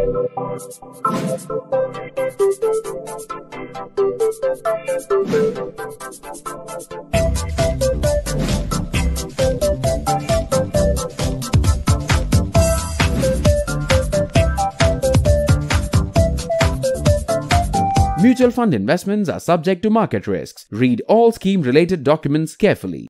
Mutual fund investments are subject to market risks. Read all scheme-related documents carefully.